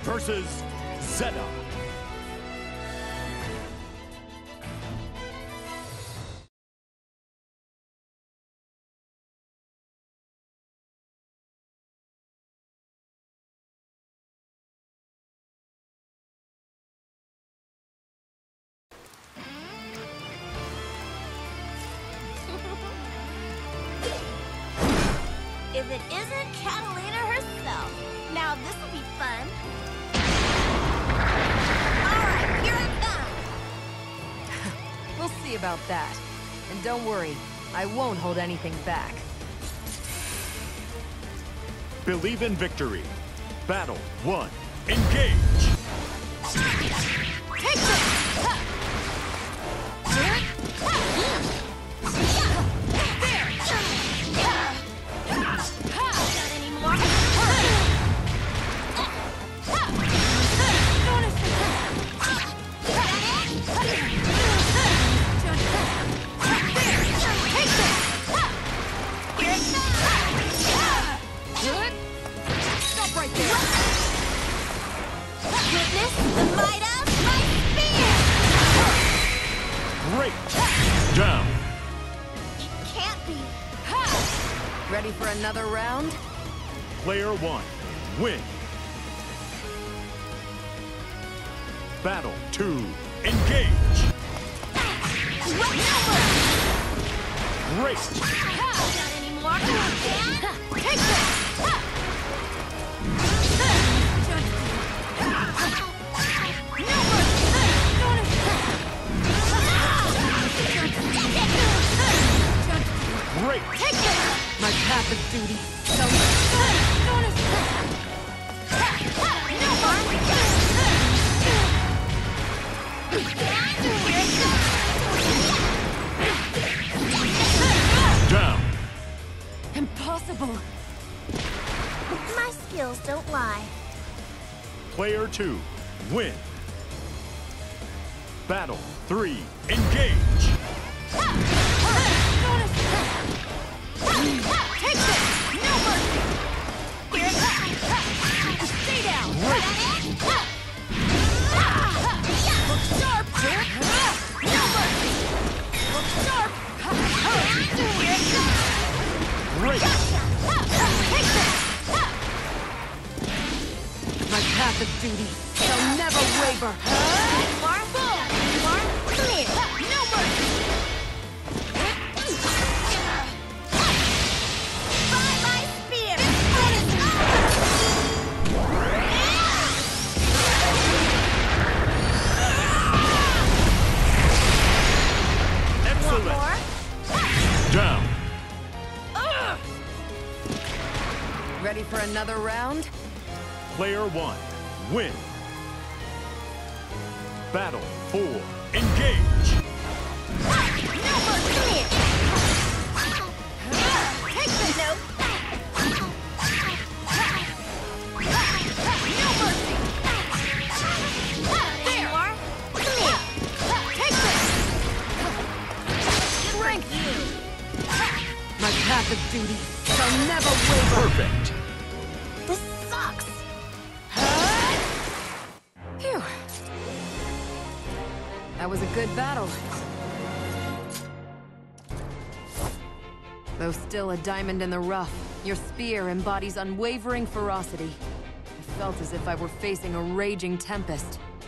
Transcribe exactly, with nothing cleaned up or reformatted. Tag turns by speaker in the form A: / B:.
A: versus Zeta.
B: If it isn't Catalina herself. Now this'll be fun. Alright, here I come.
C: We'll see about that. And don't worry, I won't hold anything back.
A: Believe in victory. Battle one. Engage!
B: Take this! Ha! Got any more?
C: Stop right there!
B: Witness the might of my spear!
A: Great! Down!
B: It can't be.
C: Ready for another round?
A: Player one. Win. Battle two. Engage! Great!
B: Got any more? Take this!
A: Great!
B: Take this!
C: My path of duty. So
A: Down!
C: impossible.
B: My skills don't lie.
A: Player two. Win. Battle three. Engage!
B: Take this! No mercy! Stay down!
A: Great!
B: Look sharp! No mercy! Look sharp!
A: Great!
B: Take this!
C: My path of duty shall never waver.
B: Marvel! Marvel! Clear! No mercy! By my spear! Want
A: Excellent!
B: more?
A: Down!
C: Ready for another round?
A: Player one. Win. Battle four. Engage!
B: No mercy! Take the note! No mercy! There! More? Clear! Take this! Drink you!
C: My path of duty shall never waver.
A: Perfect!
B: This sucks!
C: Phew. That was a good battle. Though still a diamond in the rough, your spear embodies unwavering ferocity. I felt as if I were facing a raging tempest.